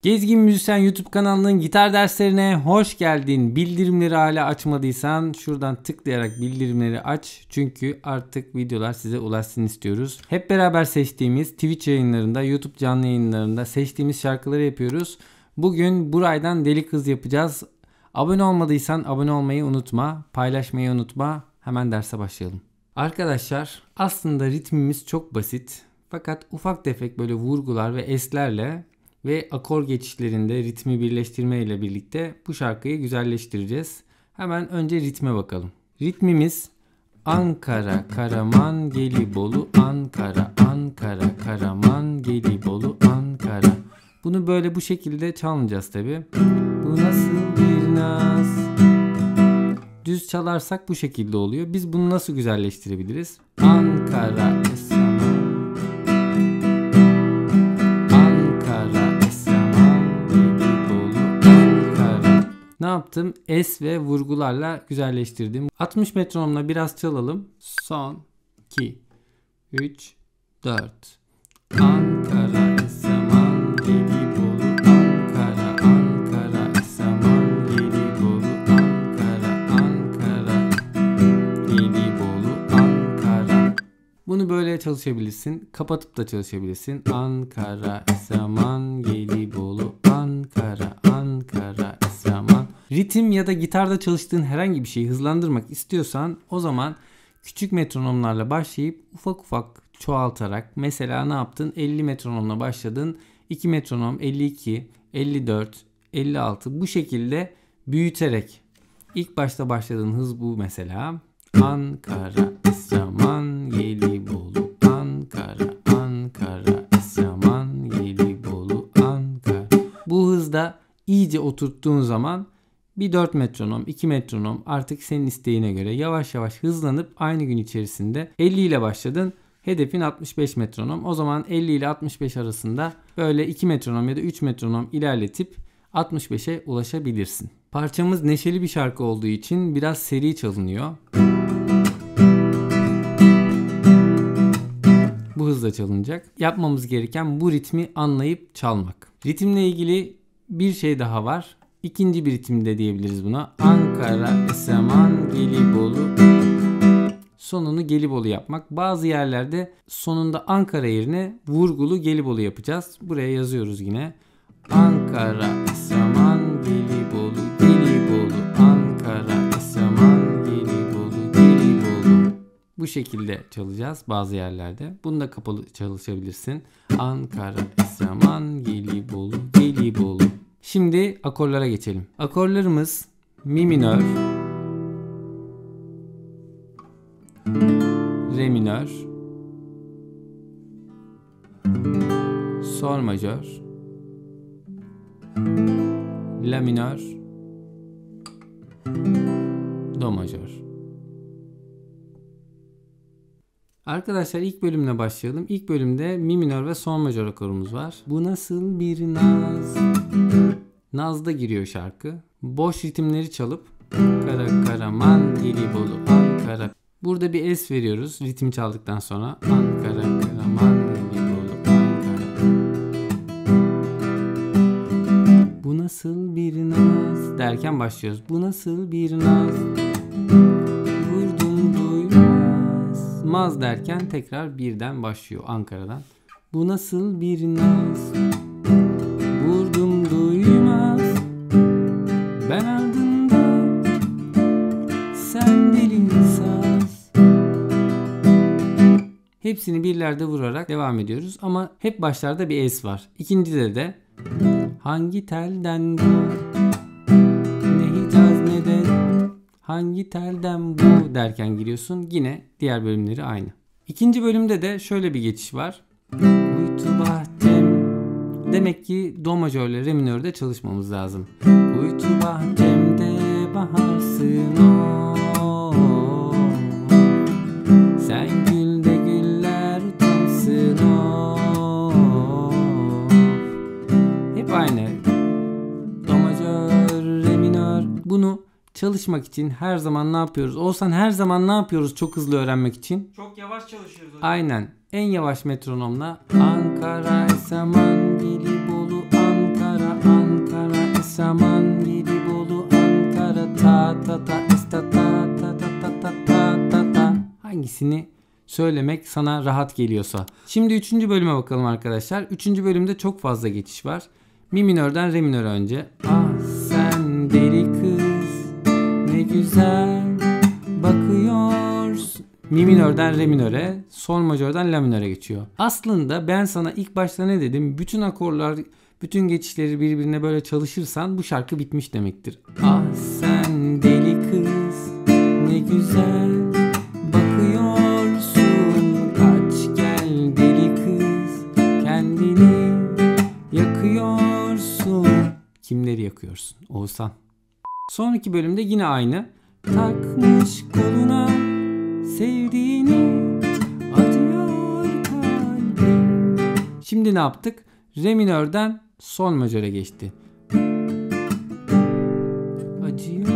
Gezgin Müzisyen YouTube kanalının gitar derslerine hoş geldin. Bildirimleri hala açmadıysan şuradan tıklayarak bildirimleri aç. Çünkü artık videolar size ulaşsın istiyoruz. Hep beraber seçtiğimiz Twitch yayınlarında, YouTube canlı yayınlarında seçtiğimiz şarkıları yapıyoruz. Bugün Buray'dan Deli Kız yapacağız. Abone olmadıysan abone olmayı unutma, paylaşmayı unutma. Hemen derse başlayalım. Arkadaşlar aslında ritmimiz çok basit. Fakat ufak tefek böyle vurgular ve eslerle ve akor geçişlerinde ritmi birleştirme ile birlikte bu şarkıyı güzelleştireceğiz. Hemen önce ritme bakalım. Ritmimiz Ankara, Karaman, Gelibolu, Ankara, Ankara, Karaman, Gelibolu, Ankara. Bunu böyle bu şekilde çalmayacağız tabi. Bu nasıl bir naz? Düz çalarsak bu şekilde oluyor. Biz bunu nasıl güzelleştirebiliriz? Ankara, ne yaptım? Es ve vurgularla güzelleştirdim. 60 metronomla biraz çalalım. Son 2 3 4 Ankara, Esaman, Gelibolu, Ankara, Ankara, Esaman, Gelibolu, Ankara, Ankara, Gelibolu, Ankara. Bunu böyle çalışabilirsin. Kapatıp da çalışabilirsin. Ankara, Esaman, Gelibolu, Ankara, Ankara, Esaman. Ritim ya da gitarda çalıştığın herhangi bir şeyi hızlandırmak istiyorsan o zaman küçük metronomlarla başlayıp ufak ufak çoğaltarak, mesela ne yaptın? 50 metronomla başladın. 2 metronom 52, 54, 56 bu şekilde büyüterek. İlk başta başladığın hız bu mesela. Ankara, Esaman, Gelibolu, Ankara, Ankara, Esaman, Gelibolu, Ankara. Bu hızda iyice oturttuğun zaman bir 4 metronom, 2 metronom artık senin isteğine göre yavaş yavaş hızlanıp aynı gün içerisinde 50 ile başladın. Hedefin 65 metronom. O zaman 50 ile 65 arasında böyle 2 metronom ya da 3 metronom ilerletip 65'e ulaşabilirsin. Parçamız neşeli bir şarkı olduğu için biraz seri çalınıyor. Bu hızla çalınacak. Yapmamız gereken bu ritmi anlayıp çalmak. Ritimle ilgili bir şey daha var. İkinci bir ritimde diyebiliriz buna. Ankara, Esaman, Gelibolu. Sonunu Gelibolu yapmak. Bazı yerlerde sonunda Ankara yerine vurgulu Gelibolu yapacağız. Buraya yazıyoruz yine. Ankara, Esaman, Gelibolu, Gelibolu, Ankara, Esaman, Gelibolu, Gelibolu. Bu şekilde çalacağız bazı yerlerde. Bunu da kapalı çalışabilirsin. Ankara, Esaman, Gelibolu, Gelibolu. Şimdi akorlara geçelim. Akorlarımız mi minör, re minör, sol majör, la minör, do majör. Arkadaşlar ilk bölümle başlayalım. İlk bölümde mi minör ve sol majör akorumuz var. Bu nasıl bir naz? Naz'da giriyor şarkı. Boş ritimleri çalıp Kara, Karaman, Gelibolu, Ankara. Burada bir es veriyoruz ritim çaldıktan sonra. Ankara, Karaman, Gelibolu, Ankara. Bu nasıl bir naz derken başlıyoruz. Bu nasıl bir naz? Vurdum duymaz. Maz derken tekrar birden başlıyor Ankara'dan. Bu nasıl bir naz? Vurdum duymaz. Ben ardında sen deli saz. Hepsini birlerde vurarak devam ediyoruz ama hep başlarda bir es var. İkincide de hangi telden bu? Ne Hicaz ne de hangi telden bu derken giriyorsun. Yine diğer bölümleri aynı. İkinci bölümde de şöyle bir geçiş var. Kuytu bahçem. Demek ki do majörle re minörde çalışmamız lazım. Kuytu bahçemde baharsın o. Sen gül de güller utansın o. Hep aynı. Do majör, re minör. Bunu çalışmak için her zaman ne yapıyoruz? Olsan her zaman ne yapıyoruz çok hızlı öğrenmek için? Çok yavaş çalışıyoruz hocam. Aynen. En yavaş metronomla Ankara, Esaman, Gelibolu, Ankara, Saman, Gelibolu, Ankara, ta ta ta, esta ta ta ta ta ta ta ta ta. Hangisini söylemek sana rahat geliyorsa. Şimdi 3. bölüme bakalım arkadaşlar. 3. bölümde çok fazla geçiş var. Mi minörden re minöre önce. Ah sen deli kız, ne güzel bakıyorsun. Mi minörden re minöre, sol majörden la minöre geçiyor. Aslında ben sana ilk başta ne dedim? Bütün akorlar, bütün geçişleri birbirine böyle çalışırsan bu şarkı bitmiş demektir. Ah sen deli kız, ne güzel bakıyorsun. Kaç gel deli kız, kendini yakıyorsun. Kimleri yakıyorsun? Oğuzhan. Sonraki bölümde yine aynı. Takmış koluna sevdiğini, acıyor kalbim. Şimdi ne yaptık? Re minörden sol majöre geçti. Acıyor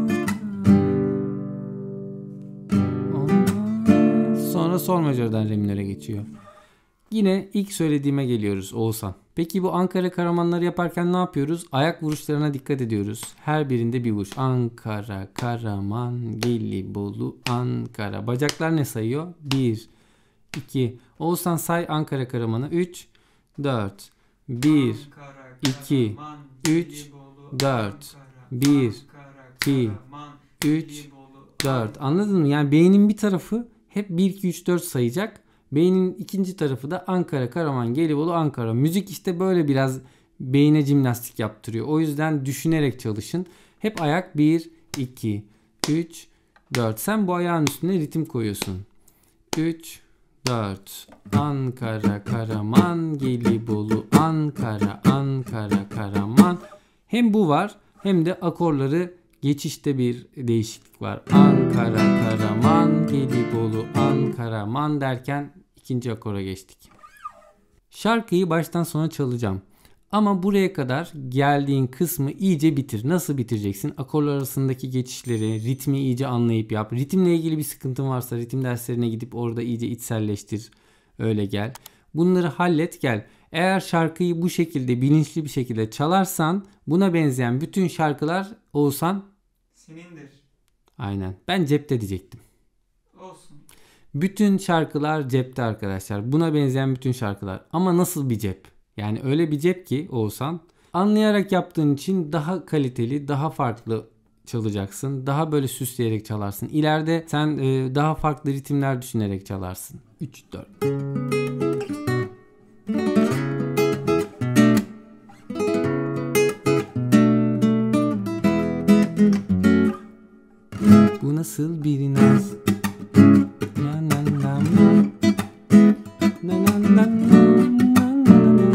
kalbim. Sonra sol majörden re minöre geçiyor. Yine ilk söylediğime geliyoruz Oğuzhan. Peki bu Ankara Karamanları yaparken ne yapıyoruz? Ayak vuruşlarına dikkat ediyoruz. Her birinde bir vuruş. Ankara, Karaman, Gelibolu, Ankara. Bacaklar ne sayıyor? 1, 2. Oğuzhan say Ankara Karaman'ı. 3, 4. 1, 2, 3, 4. 1, 2, 3, 4. Anladın mı? Yani beynin bir tarafı hep 1, 2, 3, 4 sayacak. Beynin ikinci tarafı da Ankara, Karaman, Gelibolu, Ankara. Müzik işte böyle biraz beyne jimnastik yaptırıyor. O yüzden düşünerek çalışın. Hep ayak 1, 2, 3, 4. Sen bu ayağın üstüne ritim koyuyorsun. 3, 4. Ankara, Karaman, Gelibolu, Ankara, Ankara, Karaman. Hem bu var hem de akorları geçişte bir değişiklik var. Ankara, Karaman, Gelibolu, Ankara, man derken ikinci akora geçtik. Şarkıyı baştan sona çalacağım. Ama buraya kadar geldiğin kısmı iyice bitir. Nasıl bitireceksin? Akorlar arasındaki geçişleri, ritmi iyice anlayıp yap. Ritimle ilgili bir sıkıntın varsa ritim derslerine gidip orada iyice içselleştir. Öyle gel. Bunları hallet gel. Eğer şarkıyı bu şekilde bilinçli bir şekilde çalarsan buna benzeyen bütün şarkılar Oğuzhan senindir. Aynen. Ben cepte diyecektim. Olsun. Bütün şarkılar cepte arkadaşlar. Buna benzeyen bütün şarkılar. Ama nasıl bir cep? Yani öyle bir cep ki Oğuzhan anlayarak yaptığın için daha kaliteli, daha farklı çalacaksın. Daha böyle süsleyerek çalarsın. İleride sen daha farklı ritimler düşünerek çalarsın. 3, 4. Bu nasıl bir naz? Na na na na. Na na na na.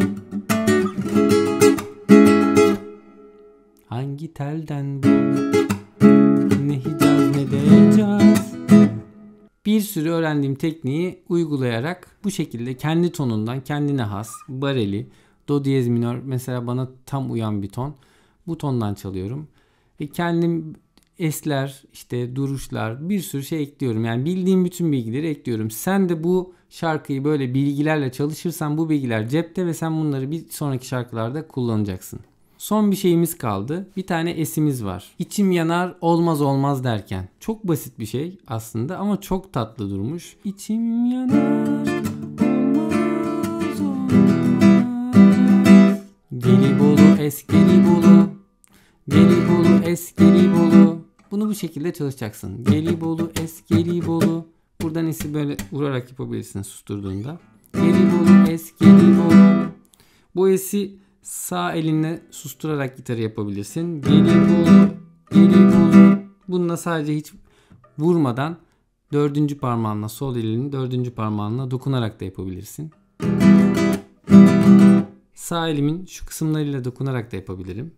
Hangi telden bu? Ne Hicaz ne de Hicaz. Bir sürü öğrendiğim tekniği uygulayarak bu şekilde kendi tonundan kendine has, bareli, do diyez minör mesela bana tam uyan bir ton. Bu tondan çalıyorum. Ve kendim esler, işte duruşlar, bir sürü şey ekliyorum. Yani bildiğim bütün bilgileri ekliyorum. Sen de bu şarkıyı böyle bilgilerle çalışırsan bu bilgiler cepte ve sen bunları bir sonraki şarkılarda kullanacaksın. Son bir şeyimiz kaldı. Bir tane esimiz var. İçim yanar olmaz olmaz derken. Çok basit bir şey aslında ama çok tatlı durmuş. İçim yanar olmaz olmaz. Gelibolu es Gelibolu. Gelibolu es Gelibolu. Bunu bu şekilde çalışacaksın. Gelibolu es Gelibolu. Buradan esi böyle vurarak yapabilirsin susturduğunda. Gelibolu es Gelibolu. Bu esi sağ elinle susturarak gitarı yapabilirsin. Gelibolu, Gelibolu. Bununla sadece hiç vurmadan dördüncü parmağınla sol elinin dördüncü parmağınla dokunarak da yapabilirsin. Sağ elimin şu kısımlarıyla dokunarak da yapabilirim.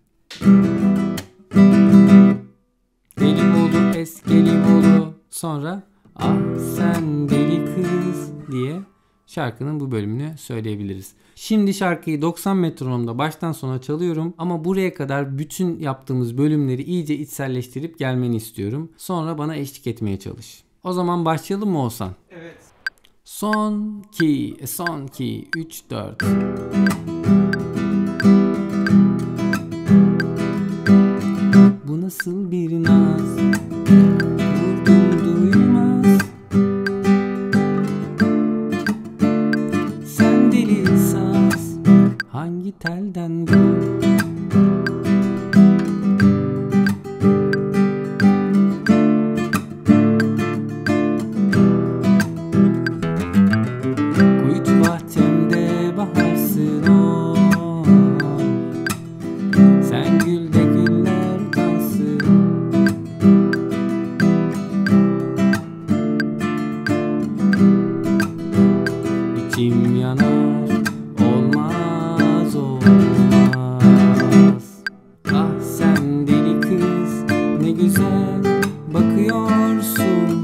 Gelibolu es Gelibolu. Sonra ah sen deli kız diye şarkının bu bölümünü söyleyebiliriz. Şimdi şarkıyı 90 metronomda baştan sona çalıyorum ama buraya kadar bütün yaptığımız bölümleri iyice içselleştirip gelmeni istiyorum. Sonra bana eşlik etmeye çalış. O zaman başlayalım mı Oğuzhan? Evet. Son ki, 3 4. Kuytu bahçemde baharsın o. Sen gül de güller utansın. İçim yanar, olmaz olmaz. Ah sen deli kız, ne güzel bakıyorsun.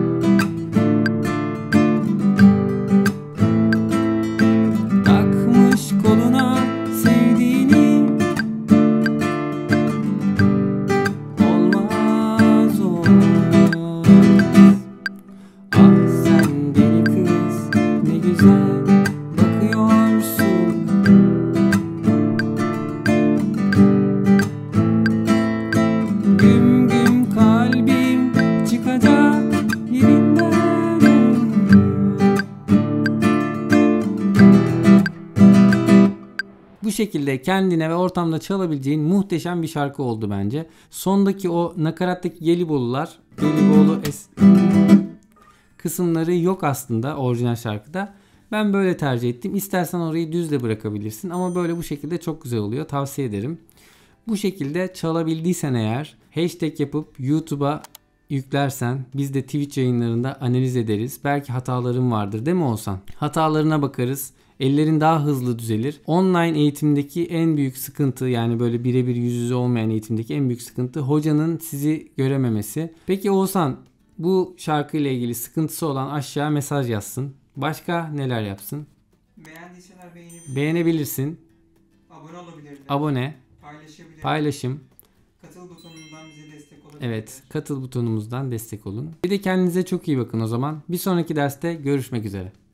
Takmış koluna sevdiğini, olmaz olmaz. Ah sen deli kız, ne güzel bakıyorsun. Güm güm kalbim çıkacak yerinden. Bu şekilde kendine ve ortamda çalabileceğin muhteşem bir şarkı oldu bence. Sondaki o nakarattaki Gelibolular, Gelibolu kısımları yok aslında orijinal şarkıda. Ben böyle tercih ettim. İstersen orayı düz de bırakabilirsin ama böyle bu şekilde çok güzel oluyor. Tavsiye ederim. Bu şekilde çalabildiysen eğer hashtag yapıp YouTube'a yüklersen biz de Twitch yayınlarında analiz ederiz. Belki hataların vardır değil mi Oğuzhan? Hatalarına bakarız. Ellerin daha hızlı düzelir. Online eğitimdeki en büyük sıkıntı, yani böyle birebir yüz yüze olmayan eğitimdeki en büyük sıkıntı hocanın sizi görememesi. Peki Oğuzhan, bu şarkıyla ilgili sıkıntısı olan aşağı mesaj yazsın. Başka neler yapsın? Beğendiyseler Beğenebilirsin. abone olabilirler. Abone, Paylaşabilirler. paylaşım. Katıl butonundan bize destek olabilirler. Evet, katıl butonumuzdan destek olun. Bir de kendinize çok iyi bakın o zaman. Bir sonraki derste görüşmek üzere.